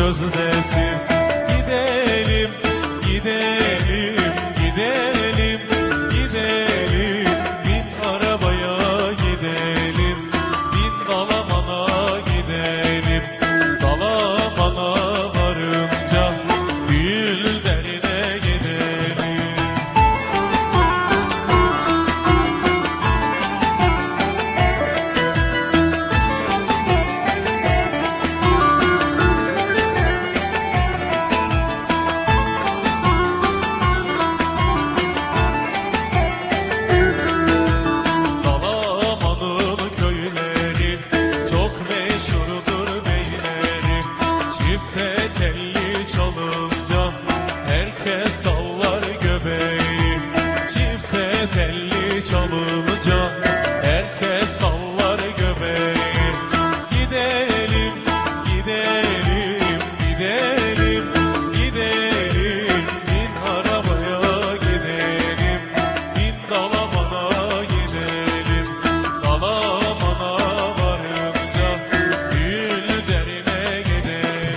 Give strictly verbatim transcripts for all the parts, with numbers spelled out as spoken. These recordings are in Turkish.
gözdesin. Gidelim, gidelim, gidelim, gidelim. Bin arabaya gidelim, bin Dalaman'a gidelim. Dalaman'a varınca Gülderine gidelim. Dalaman'ın köyleri çok meşhurdur beyleri. Çifte telli çalınca herkes sallar göbeği. Çifte telli çalınca herkes sallar göbeği. Gidelim, gidelim, gidelim, gidelim. Bin arabaya gidelim, bin Dalaman'a gidelim. Dalaman'a varınca Gülderine gidelim.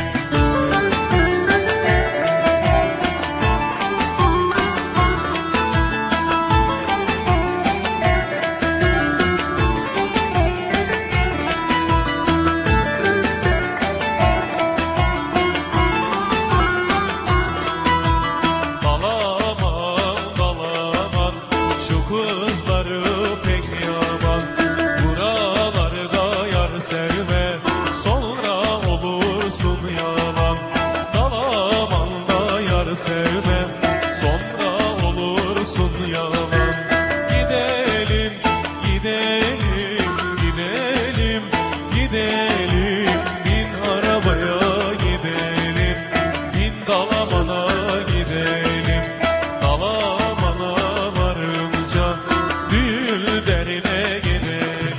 Dalaman, Dalaman, şu kızları pek yaman. Buralarda yar sevme, sonra olursun yalan. Dalaman'da yar sevme, sonra olursun yalan. Gidelim, gidelim, gidelim, gidelim. Bin arabaya gidelim, bin Dalaman'a gidelim. Dalaman'a varınca Gülderine gidelim.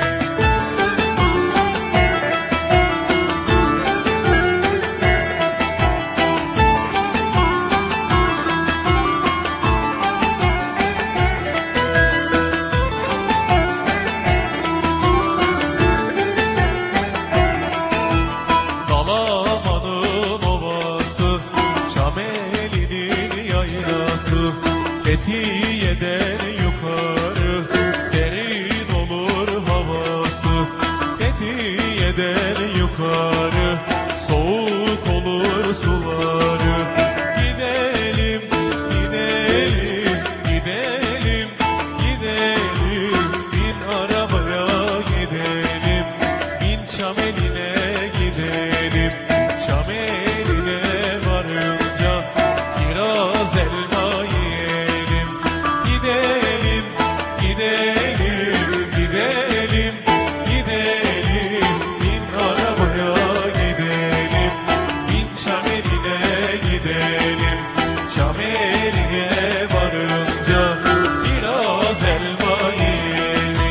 Dalaman'ın ovası, Çameli'nin yaylası. Fethiye'den yukarı serin olur havası. Fethiye'den yukarı soğuk olur suları. Gidelim, gidelim, gidelim, gidelim. Bin arabaya gidelim, bin Çameli'ne gidelim. Çameli'ne varınca kiraz elma yiyelim. Gidelim, gidelim, gidelim, gidelim. Bin arabaya gidelim, bin Çameli'ne gidelim. Çameli'ne varınca kiraz elma yiyelim.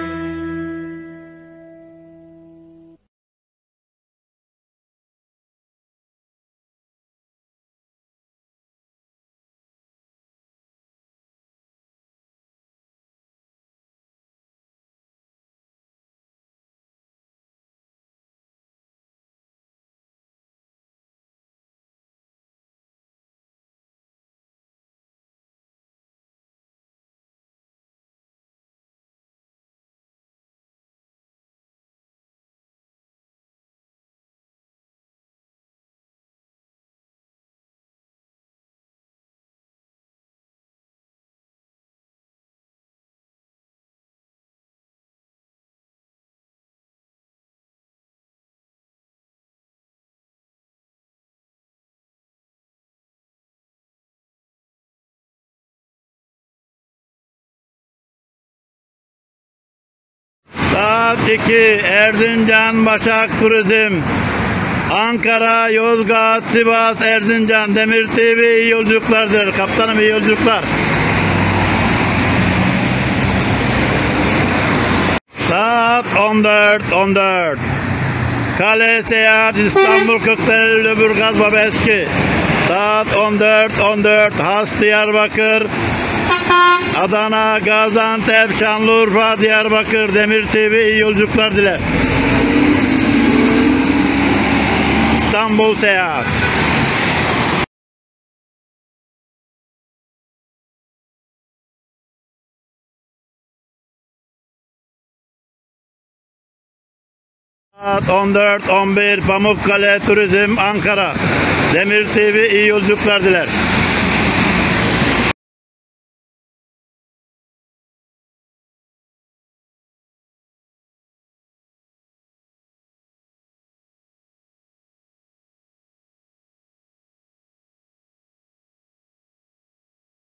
Saat iki Erzincan Başak Turizm, Ankara, Yozgat, Sivas, Erzincan, Demir T V iyi yolculuklar diler. Kaptanım iyi yolculuklar. Saat on dört on dört Kale Seyahat İstanbul Kırklareli Lüleburgaz Babeski. Saat on dört on dört Has Diyarbakır, Adana, Gaziantep, Şanlıurfa, Diyarbakır. Demir T V iyi yolculuklar diler. İstanbul Seyahat. Saat on dört on bir Pamukkale Turizm Ankara. Demir T V iyi yolculuklar diler.